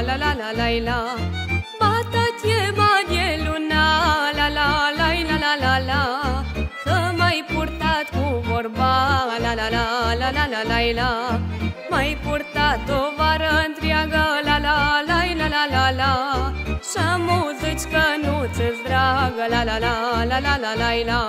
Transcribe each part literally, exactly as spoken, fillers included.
la la la la la. Bată-ți-e banie luna, la la la la la la la. Că m-ai purtat cu vorba, la la la la la la la la. M-ai purtat o vară întreagă, la la la la la la la. Și-amu zici că nu-ți-s dragă, la la la la la la la la.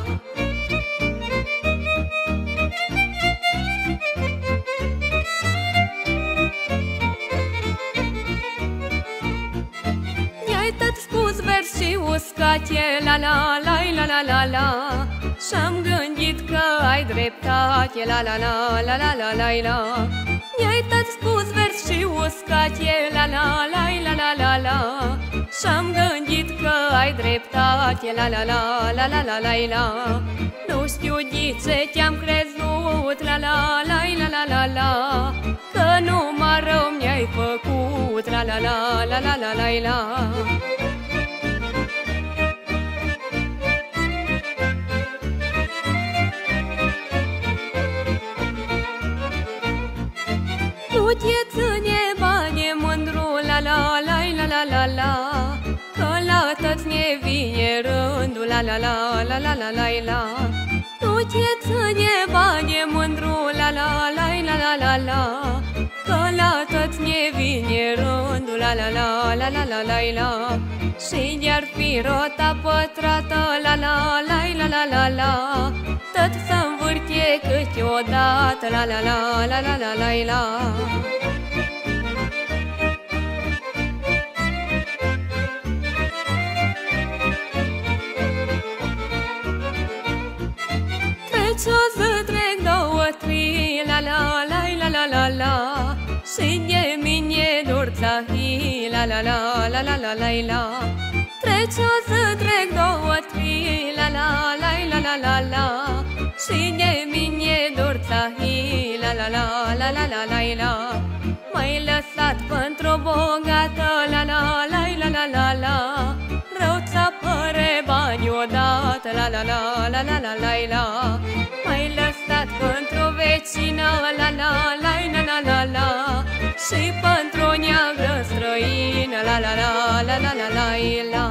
Și uscație, la la la la la la la. Și-am gândit că ai dreptate, la la la la la la la la. Mi-ai tot spus vers și uscație, la la la la la la la. Și-am gândit că ai dreptate, la la la la la la la la. Nu știu de ce te-am crezut, la la la la la la la. Că numai rău mi-ai făcut, la la la la la la la la. Nu te ține bani mândru, la la la la la la la. Că la tăți ne vine rândul, la la la la la la la la. Nu te ține bani mândru, la la la la la la la. Că la tăți ne vine rândul, la la la la la la la la. Și de-ar fi rota pătrată, la la la la la la la. Tot să-nvârtie câteodată, la la la la la la la la. Trece o zi, trec două, trei, la la la la la la la. Și de mine durța hi, la la la la la la la la. Trece o zi, trec două, trei, la la la la la la la. Și de mine durța hi, la la la la la la la la. M-ai lăsat pentru-o bogată, la la la la la la la. Rău ți-a păre bani odată, la la la la la la la la. M-ai lăsat pentru-o vecină, la la la la la la la. Și pentru-o neagră străină, la la la la la la la la.